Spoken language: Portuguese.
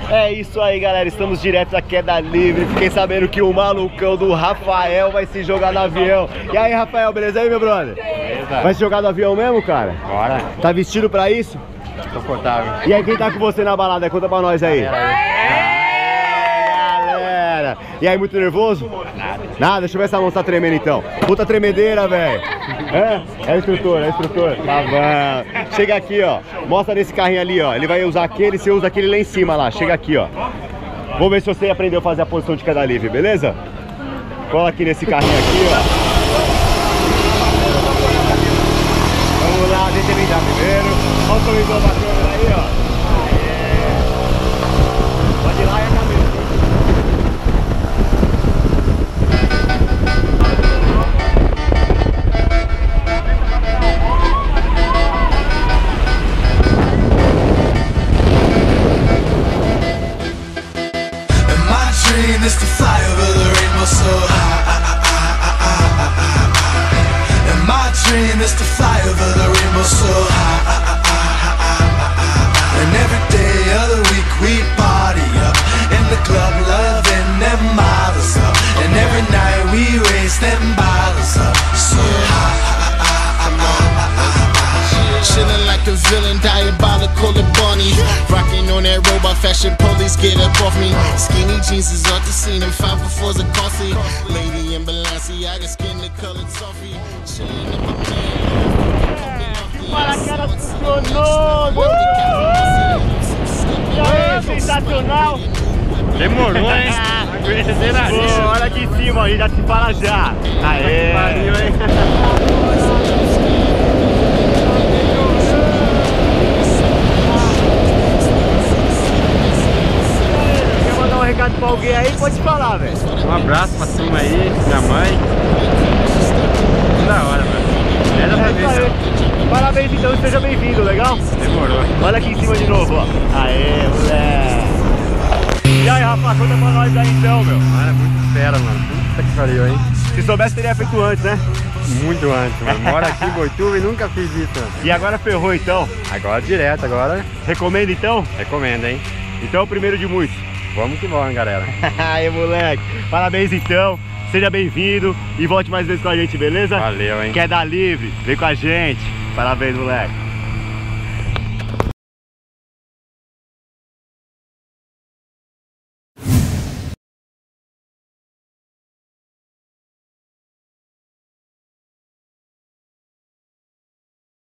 É isso aí, galera, estamos direto da queda livre. Fiquei sabendo que o malucão do Rafael vai se jogar no avião. E aí, Rafael, beleza aí, meu brother? Beleza. Vai se jogar no avião mesmo, cara? Bora. Tá vestido pra isso? Confortável. E aí, quem tá com você na balada? Conta pra nós aí. Galera! E aí, muito nervoso? Nada. Nada, deixa eu ver essa mão tá tremendo então. Puta tremedeira, velho. É instrutor, é instrutor. Tá bom. Chega aqui, ó. Mostra nesse carrinho ali, ó. Ele vai usar aquele, você usa aquele lá em cima lá. Chega aqui, ó. Vamos ver se você aprendeu a fazer a posição de queda livre, beleza? Cola aqui nesse carrinho aqui, ó. Vamos lá, deixa ele entrar primeiro. Olha o sorrisão bacana aí, ó. Aê. Pode ir lá e a cabeça. Is to fly over the rainbow so high. And my dream is to fly over the rainbow so high. And every day of the week we party up in the club, loving them models up. And every night we raise them bottles up so high. Chillin' like a villain, diabolical and bunny. Rockin' on that robot fashion, police get up off me. Skinny jeans is off the scene, and 504s are costly. Lady in Balenciaga, skin the colored toffee. Chillin' up a Paraquedas funcionou! Sensacional! Demorou, hein? Pô, olha aqui em cima, a gente já te fala já. Aê! Pariu, hein? Um recado pra alguém aí, pode falar, velho. Um abraço pra turma aí, minha mãe. Que da hora, velho. Parabéns então e seja bem-vindo, legal? Demorou. Olha aqui em cima de novo, ó. Aê, moleque. E aí, Rafa, conta pra nós aí então, meu. Mano, é muito fera, mano. Puta que pariu, hein? Se soubesse, teria feito antes, né? Muito antes, mano. Moro aqui em Boituva e nunca fiz isso antes. E agora ferrou então? Agora direto, agora Recomenda então? recomendo, hein? Então é o primeiro de muitos. Vamos que vamos, galera. Aí, moleque. Parabéns então. Seja bem-vindo e volte mais vezes com a gente, beleza? Valeu, hein? Queda livre, vem com a gente. Parabéns, moleque.